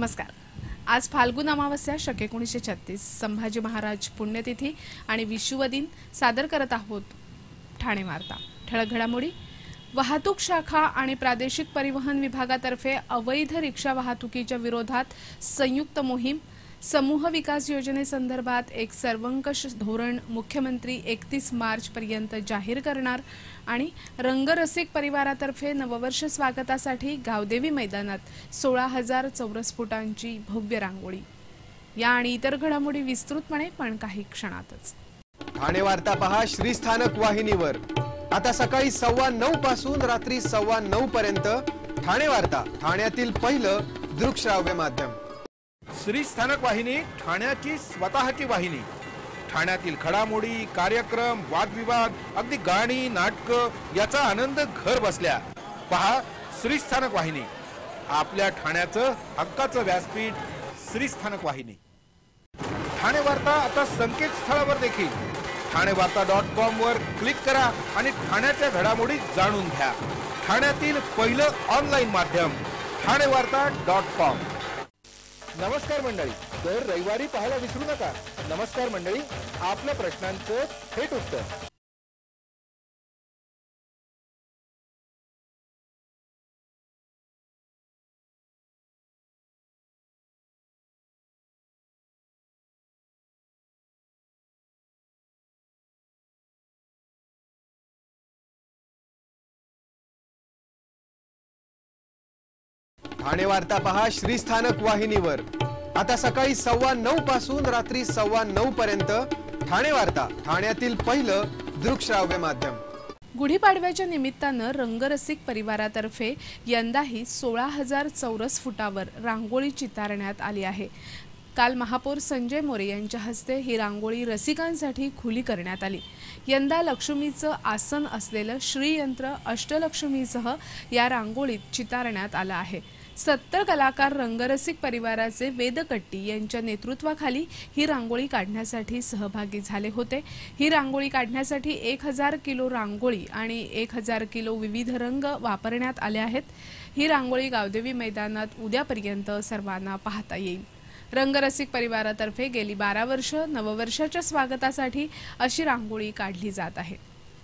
नमस्कार। आज फाल्गुन अमावस्या शके 1936 संभाजी महाराज पुण्यतिथी आणि विषुव दिन सादर करत आहोत ठाणे वार्ता। ठळक घडामोडी। वाहतूक शाखा आणि प्रादेशिक परिवहन विभागातर्फे अवैध रिक्षा वाहतुकीच्या विरोधात संयुक्त मोहीम। समूह विकास योजनेसंदर्भात एक सर्वंकष धोरण मुख्यमंत्री 31 मार्च पर्यंत जाहीर करणार आणि रंगरसिक परिवारातर्फे नववर्ष स्वागतासाठी गावदेवी मैदानात 16,000 चौरस फुटांची भव्य रांगोळी। या आणि इतर घडामोडी विस्तृतपणे पण काही क्षणातच। ठाणे वार्ता पहा श्रीस्थानक वाहिनीवर। आता सकाळी 9:15 पासून रात्री 9:15 पर्यंत ठाणे वार्ता, ठाण्यातील पहिलं दृकश्राव्य माध्यम। श्रीस्थानक वाहिनी ठाण्याची स्वतःची वाहिनी। ठाण्यातील घडामोडी, कार्यक्रम, वादविवाद, अगदी गाणी, नाटक याचा आनंद घर बसल्या पहा श्रीस्थानक वाहिनी। आपल्या ठाण्याचं हक्काचं व्यासपीठ श्रीस्थानक वाहिनी। ठाणे वार्ता आता संकेतस्थळावर देखील ठाणेवार्ता.com वर क्लिक करा आणि ठाण्याच्या घडामोडी जाणून घ्या। ठाण्यातील पहिलं ऑनलाईन माध्यम ठाणेवार्ता.com। नमस्कार मंडळी, दर रविवारी पाहायला विसरू नका। नमस्कार मंडळी, आपल्या प्रश्नांचं थेट उत्तर। ठाणे वार्ता पहा श्रीस्थानक वाहिनीवर। आता सकाळी 9:15 पासून रात्री 9:15 पर्यंत ठाणे वार्ता, ठाण्यातील पहिलं दृकश्राव्य माध्यम। गुढीपाडव्याच्या निमित्तानं रंगरसिक परिवारातर्फे यंदाही 16,000 चौरस फुटावर रांगोळी चितारण्यात आली आहे। काल महापौर संजय मोरे यांच्या हस्ते ही रांगोळी रसिकांसाठी खुली करण्यात आली। यंदा लक्ष्मीचं आसन असलेलं श्रीयंत्र अष्टलक्ष्मीसह या रांगोळीत चितारण्यात आलं आहे। 70 कलाकार रंगरसिक परिवाराचे वेदकट्टी यांच्या नेतृत्वाखाली ही रांगोळी काढण्यासाठी सहभागी झाले होते। ही रांगोळी काढण्यासाठी 1000 किलो रांगोळी आणि 1000 किलो विविध रंग वापरण्यात आले आहेत। ही रांगोळी गावदेवी मैदानात उद्यापर्यंत सर्वांना पाहता येईल। रंगरसिक परिवारातर्फे गेली 12 वर्ष नववर्षाच्या स्वागतासाठी अशी रांगोळी काढली जात आहे।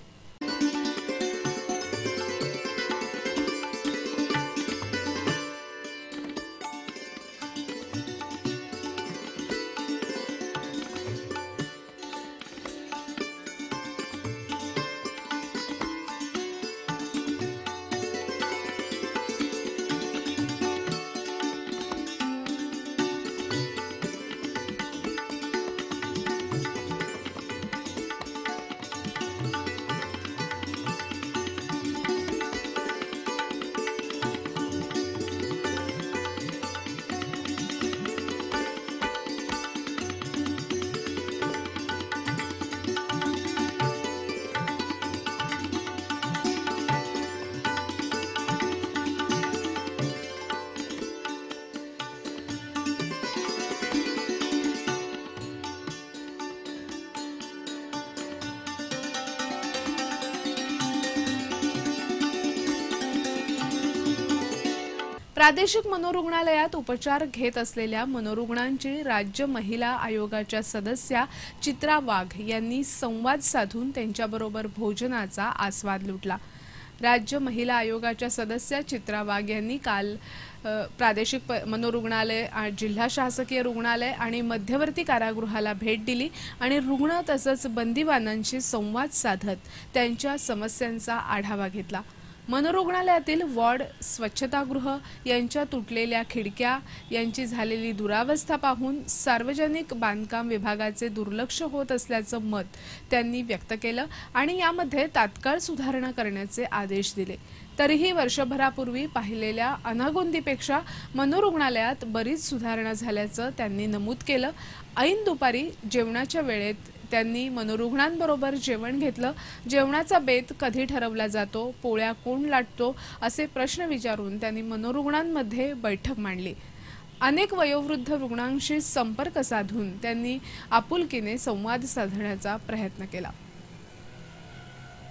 प्रादेशिक मनोरुग्णालयात उपचार घेत असलेल्या मनोरुग्णांची राज्य महिला आयोगाच्या सदस्या चित्रा वाघ यांनी संवाद साधून त्यांच्याबरोबर भोजनाचा आस्वाद लुटला। राज्य महिला आयोगाच्या सदस्या चित्रा वाघ यांनी काल प्रादेशिक मनोरुग्णालय, जिल्हा शासकीय रुग्णालय आणि मध्यवर्ती कारागृहाला भेट दिली आणि रुग्ण तसंच बंदिवानांशी संवाद साधत त्यांच्या समस्यांचा आढावा घेतला। मनोरुग्णालयातील वॉर्ड, स्वच्छतागृह यांच्या तुटलेल्या खिडक्या यांची झालेली दुरावस्था पाहून सार्वजनिक बांधकाम विभागाचे दुर्लक्ष होत असल्याचं मत त्यांनी व्यक्त केलं आणि यामध्ये तात्काळ सुधारणा करण्याचे आदेश दिले। तरीही वर्षभरापूर्वी पाहिलेल्या अनागोंदीपेक्षा मनोरुग्णालयात बरीच सुधारणा झाल्याचं त्यांनी नमूद केलं। ऐन दुपारी जेवणाच्या वेळेत त्यांनी मनोरुग्णांबरोबर जेवण घेतलं। जेवणाचा बेत कधी ठरवला जातो, पोळ्या कोण लाटतो असे प्रश्न विचारून त्यांनी मनोरुग्णांमध्ये बैठक मांडली। अनेक वयोवृद्ध रुग्णांशी संपर्क साधून त्यांनी आपुलकीने संवाद साधण्याचा प्रयत्न केला।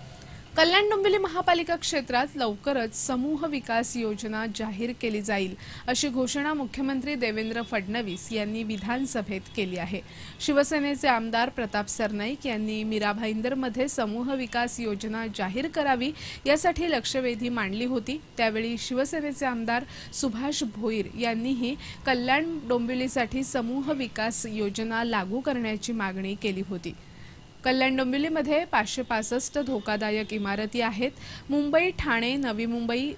कल्याण डोंबिवली महापालिका क्षेत्रात लवकरच समूह विकास योजना जाहीर केली जाईल अशी घोषणा मुख्यमंत्री देवेंद्र फडणवीस यांनी विधानसभेत केली आहे। शिवसेनेचे आमदार प्रताप सरनाईक यांनी मीरा भाईंदरमध्ये समूह विकास योजना जाहीर करावी यासाठी लक्षवेधी मांडली होती। त्यावेळी शिवसेनेचे आमदार सुभाष भोईर यांनीही कल्याण डोंबिवलीसाठी समूह विकास योजना लागू करण्याची मागणी केली होती। कल्याण डोंबिवलीमध्ये 565 धोकादायक इमारती आहेत। मुंबई, ठाणे, नवी मुंबई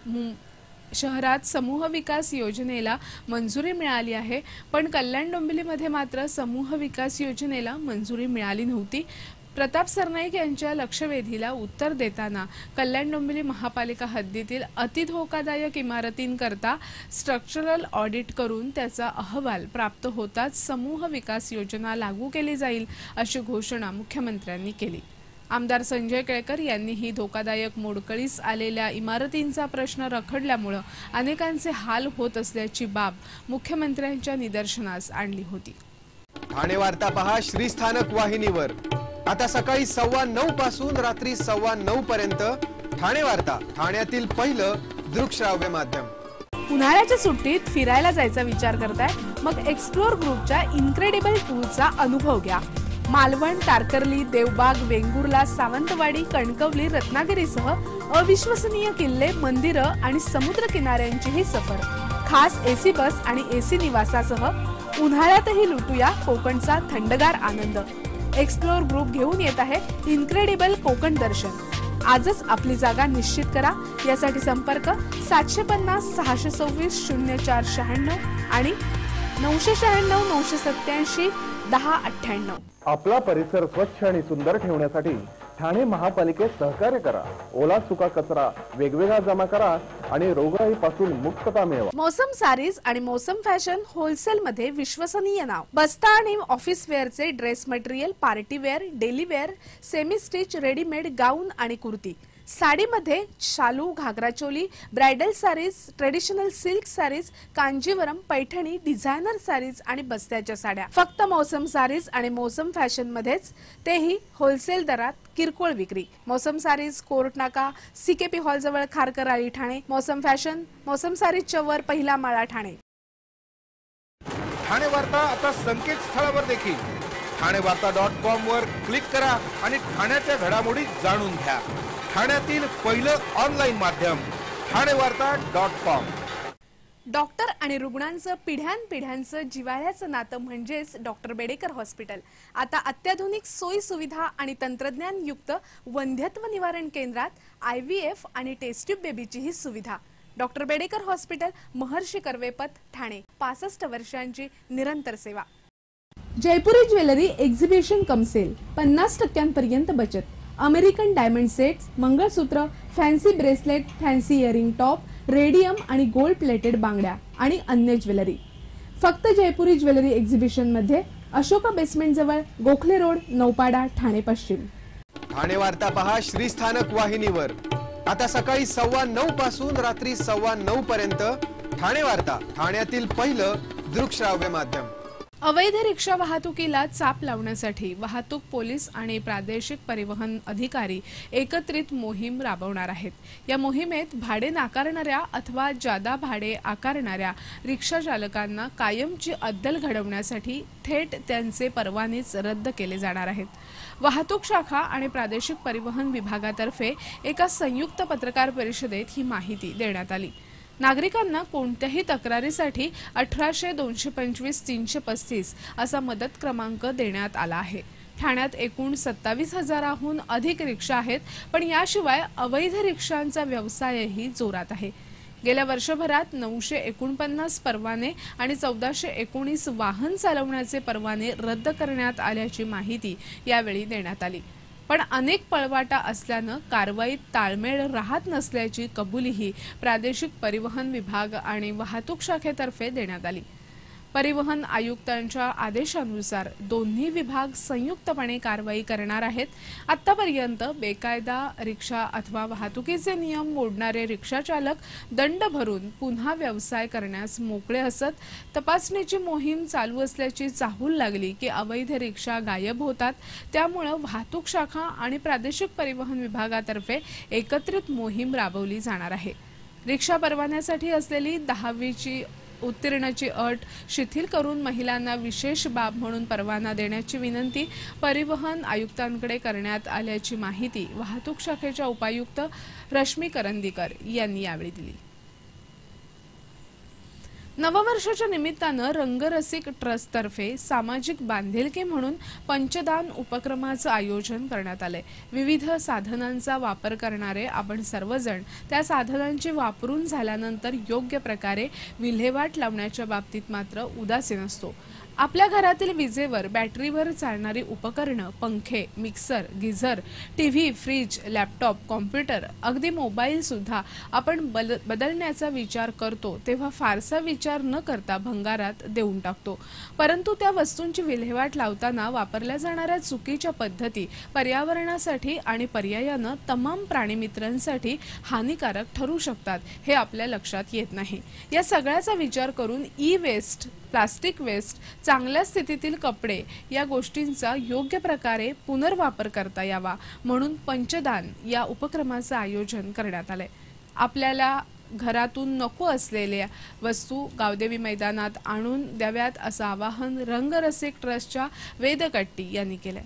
शहरात समूह विकास योजनेला मंजुरी मिळाली आहे, पण कल्याण डोंबिवलीमध्ये मात्र समूह विकास योजनेला मंजुरी मिळाली नव्हती। प्रताप सरनाईक यांच्या लक्षवेधीला उत्तर देताना कल्याण डोंबिवली महापालिका हद्दीतील अतिधोकादायक इमारतींकरता स्ट्रक्चरल ऑडिट करून त्याचा अहवाल प्राप्त होताच समूह विकास योजना लागू केली जाईल अशी घोषणा मुख्यमंत्र्यांनी केली। आमदार संजय केळकर यांनीही धोकादायक मोडकळीस आलेल्या इमारतींचा प्रश्न रखडल्यामुळे अनेकांचे हाल होत असल्याची बाब मुख्यमंत्र्यांच्या निदर्शनास आणली होती। ठाणे वार्ता पहा श्रीस्थानक वाहिनीवर। आता सकाळी 9:15 पासून रात्री 9:15 पर्यंत ठाणे वार्ता, ठाण्यातील पहिलं दृकश्राव्य माध्यम। उन्हाळ्याच्या सुट्टीत फिरायला जायचा विचार करताय? मग एक्सप्लोर ग्रुपच्या इनक्रेडिबल टूरचा अनुभव घ्या। मालवण, तारकर्ली, देवबाग, वेंगुर्ला, सावंतवाडी, कणकवली, रत्नागिरीसह अविश्वसनीय किल्ले, मंदिरं आणि समुद्र किनाऱ्यांची ही सफर खास एसी बस आणि एसी निवासासह उन्हाळ्यातही लुटूया कोकणचा थंडगार आनंद। एक्सप्लोर ग्रुप घेऊन येत आहे इनक्रेडिबल कोकण दर्शन। आजच आपली जागा निश्चित करा। यासाठी संपर्क 750 626 0496 आणि 996 987 1098। आपला परिसर स्वच्छ आणि सुंदर ठेवण्यासाठी ठाणे महापालिकेत सहकार्य करा। ओला सुका कचरा वेगवेगळा जमा करा आणि रोगराईपासून मुक्तता मिळवा। मौसम सारीज आणि मौसम फॅशन होलसेल मध्ये विश्वसनीय नाव। बस्ता आणि ऑफिस वेअरचे dress material, party wear, daily wear, semi stitch, readymade gown आणि कुर्ती। साडीमध्ये शालू, ghagra choli, bridal saris, traditional silk saris, Kanjeevaram, Paithani, designer saris आणि बस्त्याच्या साड्या फक्त मौसम साडीज आणि मौसम फॅशन मध्येच, तेही होलसेल दरात किरकोळ विक्री। मौसम साडीज कोर्ट नाका, सीकेपी हॉल जवळ खारकर आळी ठाणे। मौसम फॅशन मौसम साडीजच्या वर पहिला माळा ठाणे। ठाणे वार्ता आता संकेतस्थळावर देखील ठाणेवार्ता.com वर क्लिक करा आणि ठाण्याच्या घडामोडी जाणून घ्या। ठाण्यातील पहिलं ऑनलाईन माध्यम ठाणेवार्ता.com। डॉक्टर आणि रुग्णांचं पिढ्यानपिढ्यांचं जिव्हाळ्याचं नातं म्हणजेच डॉक्टर बेडेकर हॉस्पिटल। आता अत्याधुनिक सोयी सुविधा आणि तंत्रज्ञान युक्त वंध्यत्व निवारण केंद्रात IVF आणि टेस्ट ट्यूब बेबीची ही सुविधा। Doctor Bedekar hospital, Maharshi Karvepath, Thane. 65 वर्षांची निरंतर सेवा। Jaipuri jewellery exhibition cum sale, 50% बचत। American diamond sets, mangalsutra, fancy bracelet, fancy earring top, radium आणि गोल्ड प्लेटेड बांगड्या आणि अन्य ज्वेलरी फक्त जयपुरी ज्वेलरी एक्झिबिशन मध्ये, अशोका बेसमेंट जवळ, गोखले रोड, नौपाडा, ठाणे पश्चिम। ठाणे वार्ता पहा श्रीस्थानक वाहिनीवर। आता सकाळी 9:15 पासून रात्री 9:15 पर्यंत ठाणे वार्ता, ठाण्यातील पहिलं दृकश्राव्य माध्यम। अवैध रिक्षा वाहतुकीला चाप लावण्यासाठी वाहतूक पोलीस आणि प्रादेशिक परिवहन अधिकारी एकत्रित मोहीम राबवणार आहेत। या मोहिमेत भाडे नाकारणाऱ्या अथवा जादा भाडे आकारणाऱ्या रिक्षा चालकांना कायमची अद्दल घडवण्यासाठी थेट त्यांचे परवानेच रद्द केले जाणार आहेत। वाहतूक शाखा आणि प्रादेशिक परिवहन विभागातर्फे एका संयुक्त पत्रकार परिषदेत ही माहिती देण्यात आली। नागरिकांना कोणत्याही तक्रारीसाठी 1800 225 335 असा मदत क्रमांक देण्यात आला आहे। ठाण्यात एकूण 27,000हून अधिक रिक्षा आहेत, पण याशिवाय अवैध रिक्षांचा व्यवसायही जोरात आहे। गेल्या वर्षभरात 949 परवाने आणि 1419 वाहन चालवण्याचे परवाने रद्द करण्यात आल्याची माहिती यावेळी देण्यात आली। पण अनेक पळवाटा असल्याने कारवाईत ताळमेळ राहत नसल्याची कबुलीही प्रादेशिक परिवहन विभाग आणि वाहतूक शाखेतर्फे देण्यात आली। परिवहन आयुक्तांच्या आदेशानुसार दोन्ही विभाग संयुक्तपणे कारवाई करणार आहेत। आतापर्यंत बेकायदा रिक्षा अथवा वाहतुकीचे नियम मोडणारे रिक्षा चालक दंड भरून पुन्हा व्यवसाय करण्यास मोकळे असत। तपासणीची मोहीम चालू असल्याची चाहूल लागली की अवैध रिक्षा गायब होतात। त्यामुळे वाहतूक शाखा आणि प्रादेशिक परिवहन विभागातर्फे एकत्रित मोहीम राबवली जाणार आहे। रिक्षा परवान्यासाठी असलेली 10वीची उत्तीर्णाची अट शिथिल करून महिलांना विशेष बाब म्हणून परवाना देण्याची विनंती परिवहन आयुक्तांकडे करण्यात आल्याची माहिती वाहतूक शाखेच्या उपायुक्त रश्मी करंदीकर यांनी यावेळी दिली। नववर्षाच्या निमित्तानं रंगरसिक ट्रस्टतर्फे सामाजिक बांधिलकी म्हणून पंचदान उपक्रमाचं आयोजन करण्यात आले। विविध साधनांचा वापर करणारे आपण सर्वजण त्या साधनांची वापरून झाल्यानंतर योग्य प्रकारे विल्हेवाट लावण्याच्या बाबतीत मात्र उदासीन असतो। आपल्या घरातील विजेवर बॅटरीवर चालणारी उपकरणं, पंखे, mixer, geyser, TV, fridge, laptop, computer, अगदी मोबाईल सुद्धा आपण बदलण्याचा विचार करतो तेव्हा फारसा विचार न करता भंगारात देऊन टाकतो। परंतु त्या वस्तूंची विल्हेवाट लावताना वापरल्या जाणाऱ्या चुकीच्या पद्धती पर्यावरणासाठी आणि पर्यायानं तमाम प्राणीमित्रांसाठी हानिकारक ठरू शकतात हे आपल्या लक्षात येत नाही। या सगळ्याचा विचार करून ई वेस्ट, प्लास्टिक वेस्ट, चांगल्या स्थितीतील कपडे या गोष्टींचा योग्य प्रकारे पुनर्वापर करता यावा म्हणून पंचदान या उपक्रमाचं आयोजन करण्यात आले। आपल्याला घरातून नको असलेल्या वस्तू गावदेवी मैदानात आणून द्याव्यात असं आवाहन रंगरसिक ट्रस्टच्या वेदकट्टी यांनी केले।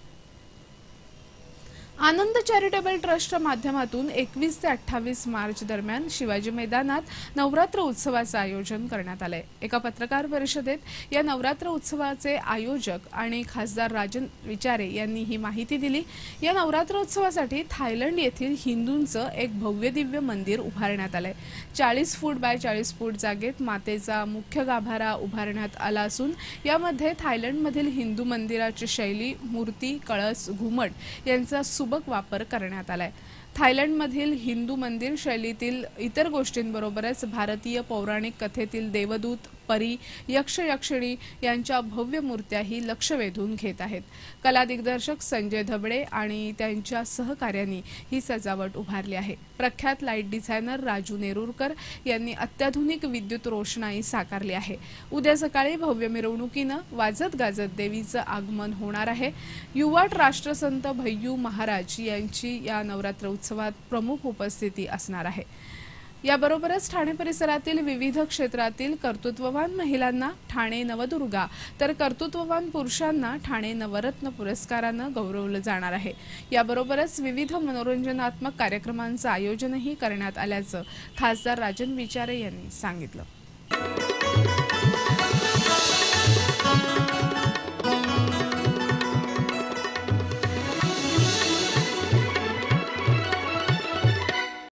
आनंद चॅरिटेबल ट्रस्टच्या माध्यमातून 21 ते 28 मार्च दरम्यान शिवाजी मैदानात नवरात्र उत्सवाचं आयोजन करण्यात आले। एका पत्रकार परिषदेत या नवरात्र उत्सवाचे आयोजक आणि खासदार राजन विचारे यांनी ही माहिती दिली। या नवरात्र उत्सवासाठी थायलंड येथील हिंदूंचं एक भव्य दिव्य मंदिर उभारण्यात आले। 40 फूट बाय 40 फूट जागेत मातेचा मुख्य गाभारा उभारण्यात आला असून यामध्ये थायलंडमधील हिंदू मंदिराची शैली, मूर्ती, कळस, घुमट यांचा सुबक वापर करण्यात आलाय। थायलंडमधील हिंदू मंदिर शैलीतील इतर गोष्टींबरोबरच भारतीय पौराणिक कथेतील देवदूत, परी, यक्ष, यक्षिणी यांच्या भव्य मूर्त्याही लक्ष वेधून घेत आहेत। कला दिग्दर्शक संजय धबडे आणि त्यांच्या सहकार्यांनी ही सजावट उभारली आहे। प्रख्यात लाईट डिझायनर राजू नेरुरकर यांनी अत्याधुनिक विद्युत रोषणाई साकारली आहे। उद्या सकाळी भव्य मिरवणुकीनं वाजत गाजत देवीचं आगमन होणार आहे। युवाट राष्ट्रसंत भय्यू महाराज यांची या नवरात्र उत्सवात प्रमुख उपस्थिती असणार आहे। याबरोबरच ठाणे परिसरातील विविध क्षेत्रातील कर्तृत्ववान महिलांना ठाणे नवदुर्गा तर कर्तृत्ववान पुरुषांना ठाणे नवरत्न पुरस्कारानं गौरवलं जाणार आहे। याबरोबरच विविध मनोरंजनात्मक कार्यक्रमांचं आयोजनही करण्यात आल्याचं खासदार राजन विचारे यांनी सांगितलं।